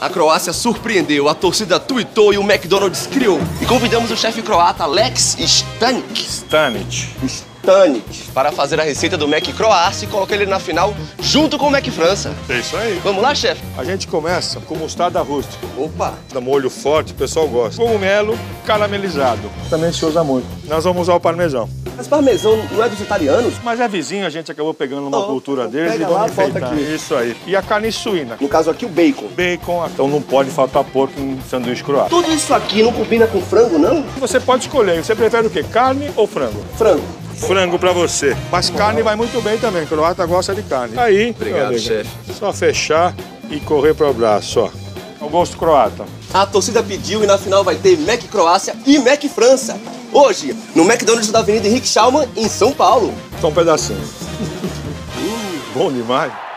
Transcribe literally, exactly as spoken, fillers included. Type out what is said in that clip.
A Croácia surpreendeu, a torcida tuitou e o McDonald's criou. E convidamos o chefe croata Alex Stanic. Stanic. Stanic. Para fazer a receita do Mac Croácia e colocar ele na final junto com o Mac França. É isso aí. Vamos lá, chefe? A gente começa com mostarda rústica. Opa! Dá molho forte, o pessoal gosta. Cogumelo caramelizado. Também se usa muito. Nós vamos usar o parmesão. Mas parmesão não é dos italianos? Mas é vizinho, a gente acabou pegando uma oh, cultura deles e pega vamos lá, enfeitar. volta aqui. Isso aí. E a carne suína. No caso aqui, o bacon. Bacon, então não pode faltar porco em sanduíche croata. Tudo isso aqui não combina com frango, não? Você pode escolher. Você prefere o quê? Carne ou frango? Frango. Frango pra você. Mas carne vai muito bem também. Croata gosta de carne. Aí, obrigado, chefe. Só fechar e correr pro braço, ó. O gosto croata. A torcida pediu e na final vai ter Mac Croácia e Mac França. Hoje, no McDonald's da Avenida Henrique Schaumann, em São Paulo. Só um pedacinho. hum, bom demais.